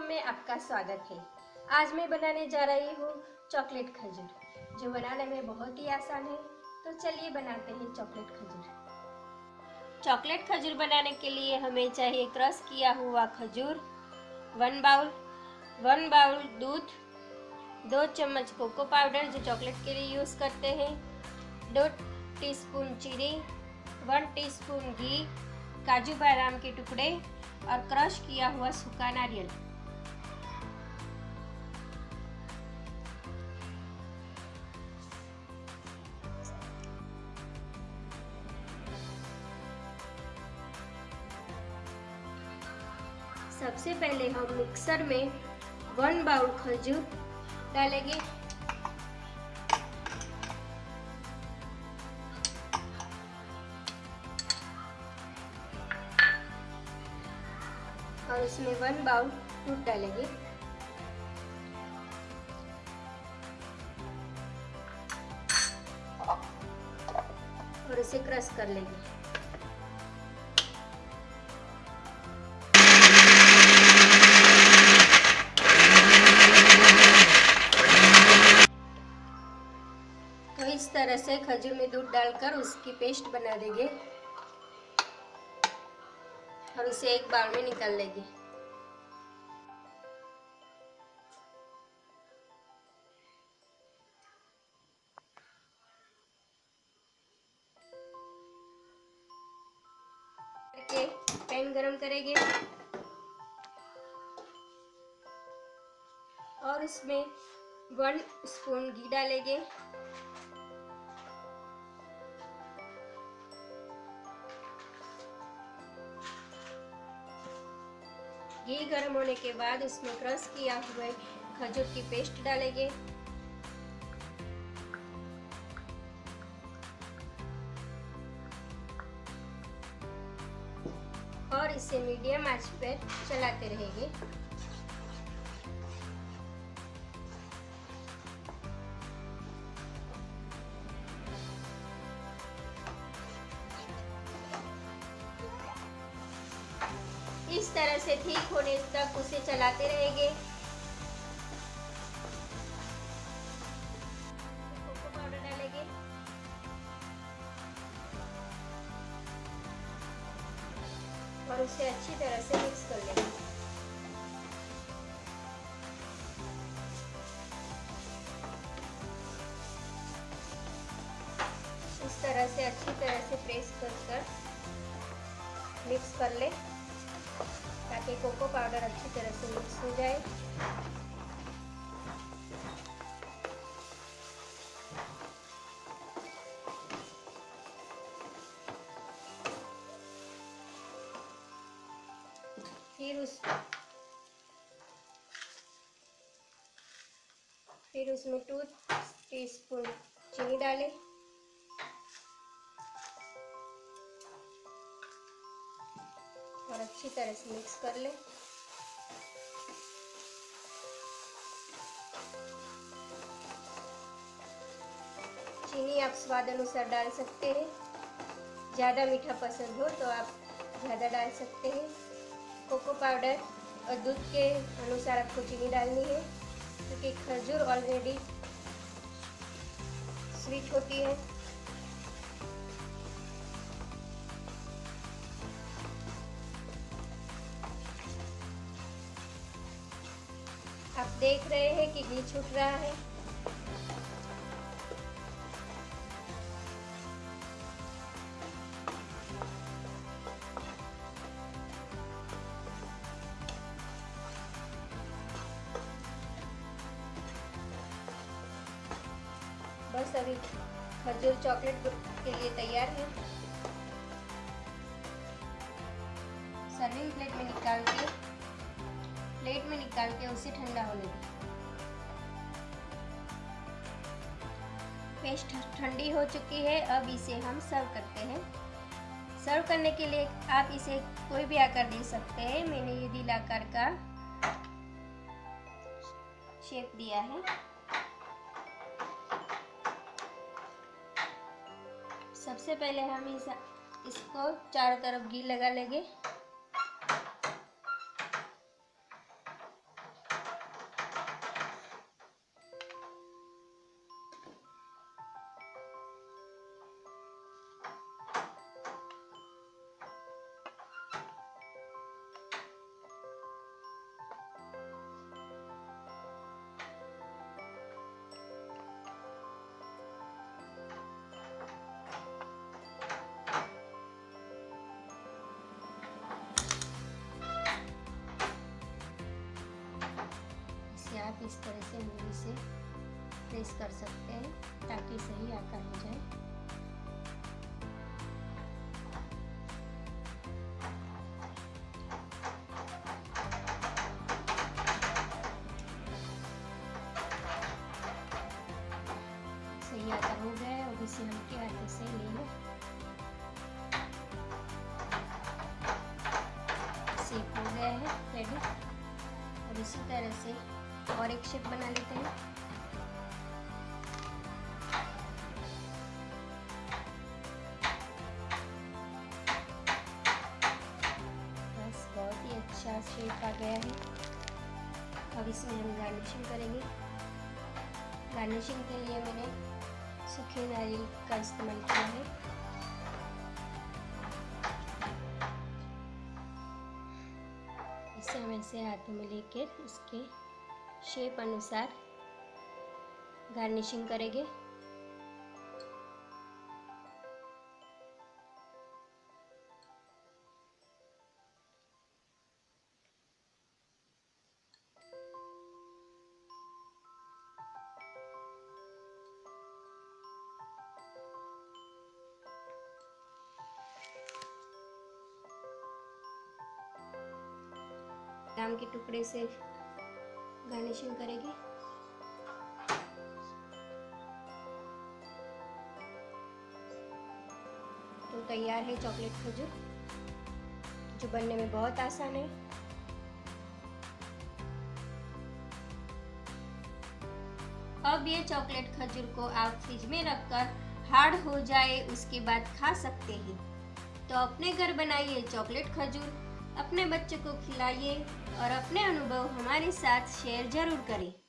में आपका स्वागत है। आज मैं बनाने जा रही हूँ चॉकलेट खजूर, जो बनाने में बहुत ही आसान है। तो चलिए बनाते हैं चॉकलेट खजूर। चॉकलेट खजूर बनाने के लिए हमें चाहिए क्रश किया हुआ खजूर 1 बाउल दूध, 2 चम्मच कोको पाउडर जो चॉकलेट के लिए यूज़ करते हैं, 2 टीस्पून चीनी, 1 टीस्पून घी, काजू बादाम के टुकड़े और क्रश किया हुआ सूखा नारियल। सबसे पहले हम मिक्सर में 1 बाउल खजूर डालेंगे और उसमें 1 बाउल दूध डालेंगे और इसे क्रश कर लेंगे। तो इस तरह से खजूर में दूध डालकर उसकी पेस्ट बना देंगे और उसे एक बाउल में निकाल लेंगे। पैन गरम करेंगे और इसमें 1 स्पून घी डालेंगे। घी गर्म होने के बाद इसमें क्रश किया हुआ खजूर की पेस्ट डालेंगे और इसे मीडियम आंच पर चलाते रहेंगे। इस तरह से ठीक होने तक उसे चलाते रहेंगे। कोको पाउडर डालेंगे और उसे अच्छी तरह से मिक्स कर लेंगे। इस तरह से अच्छी तरह से प्रेस कर मिक्स कर ले ताकि कोको पाउडर अच्छी तरह से मिक्स हो जाए। फिर उसमें 2 टीस्पून चीनी डालें और अच्छी तरह से मिक्स कर लें। चीनी आप स्वाद अनुसार डाल सकते हैं, ज़्यादा मीठा पसंद हो तो आप ज़्यादा डाल सकते हैं। कोको पाउडर और दूध के अनुसार आपको चीनी डालनी है, क्योंकि खजूर ऑलरेडी स्वीट होती है। आप देख रहे हैं कि घी छूट रहा है। बस अभी खजूर चॉकलेट के लिए तैयार है। सर्विंग प्लेट में निकाल के उसे ठंडा होने दें। पेस्ट ठंडी हो चुकी है, अब इसे हम सर्व करते हैं। सर्व करने के लिए आप इसे कोई भी आकार दे सकते हैं। मैंने ये दिल आकार का शेप दिया है। सबसे पहले हम इसको चारों तरफ घी लगा लेंगे आप इस तरह से उंगली से प्रेस कर सकते हैं ताकि सही आकार हो जाए। सही आकार हो गया है। अब इसे हल्के हाथों से ले लो। शेप हो गया है रेडी। और इसी तरह से और एक शेप बना लेते हैं। बस बहुत ही अच्छा शेप आ गया है। अब इसमें हम गार्निशिंग करेंगे। गार्निशिंग के लिए मैंने सूखे नारियल का इस्तेमाल किया है। इसे हम ऐसे हाथों में लेकर इसके शेप अनुसार गार्निशिंग करेंगे। बादाम के टुकड़े से गार्निशिंग करेंगे। तो तैयार है चॉकलेट खजूर, जो बनने में बहुत आसान है। अब ये चॉकलेट खजूर को आप फ्रिज में रखकर हार्ड हो जाए उसके बाद खा सकते हैं। तो अपने घर बनाइए चॉकलेट खजूर, अपने बच्चे को खिलाइए और अपने अनुभव हमारे साथ शेयर जरूर करें।